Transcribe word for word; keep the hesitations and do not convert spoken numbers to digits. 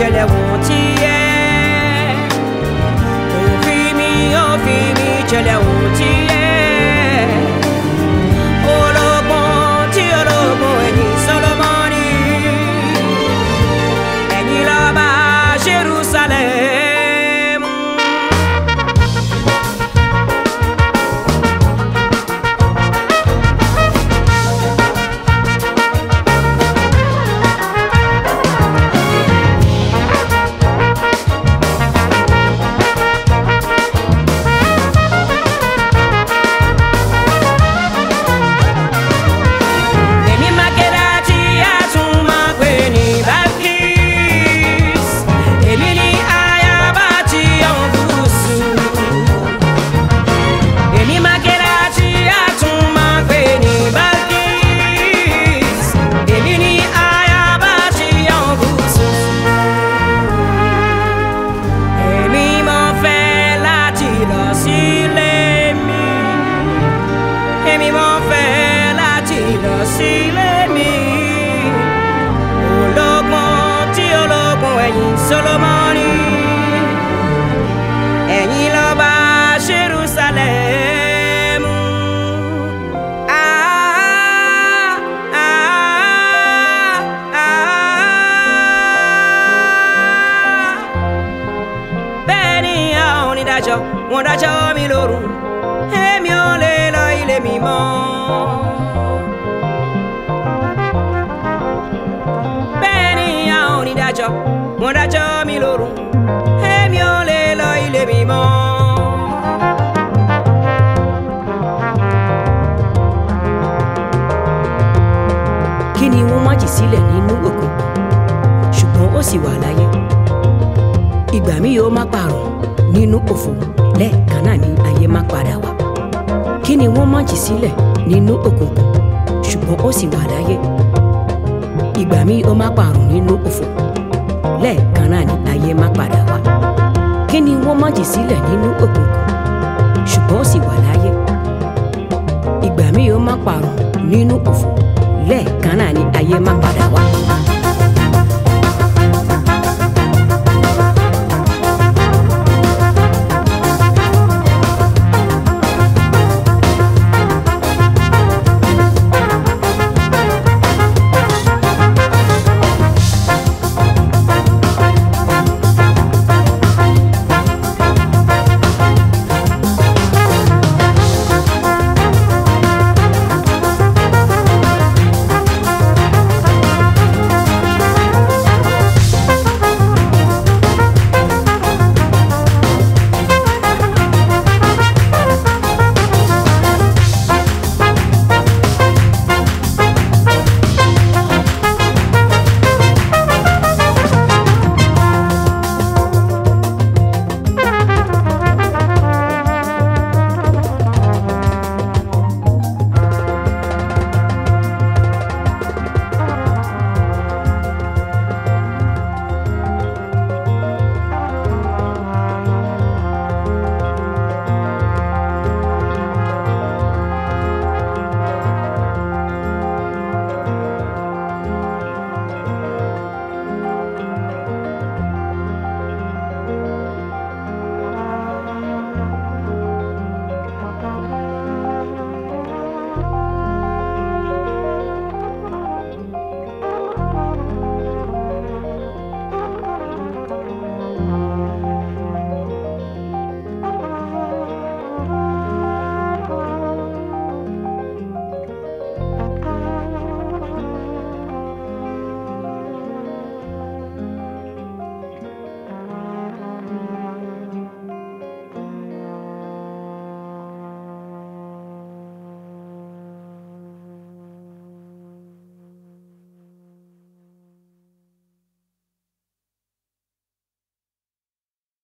chẹlẹ̀ wọ́n ti yẹ. Òfin mi òfin mi chẹlẹ̀ wọ́n ti yẹ. Ológun tí ológun ẹ̀yìn Solomoni. Ẹ̀yin lọ́ba Jerusalem. Solomoni, ẹ̀yin lọ́ba Jerusalem. Ah, ah, ah. Bẹ́ẹ̀ ni àwọn onídàájọ́ wọ́n dájọ́ mi lóru, èmi ò lè lọ ilé mímọ́. Bẹ́ẹ̀ ni àwọn onídàájọ́ wọ́n dájọ́ mi lóru, èmi ò lè lọ ilé mímọ́. Kí ni wọ́n má jì sílẹ̀ nínú òkùnkùn ṣùgbọ́n ó sì wà láyé. Ìgbà mi yóò má parun nínú òfò, lẹ́ẹ̀kan náà ni ayé má padà wá. Kí ni wọ́n má jì sílẹ̀ nínú òkùnkùn ṣùgbọ́n ó sì wà láyé. Ìgbà mi yóò má parun nínú òfò, lẹ́ẹ̀kan náà ni ayé má padà wá. Kí ni wọ́n má jì sílẹ̀ nínú òkùnkùn ṣùgbọ́n ó sì wà láyé. Ìgbà mi yóò má parun nínú òfò, lẹ́ẹ̀kan náà ni ayé má padà wá.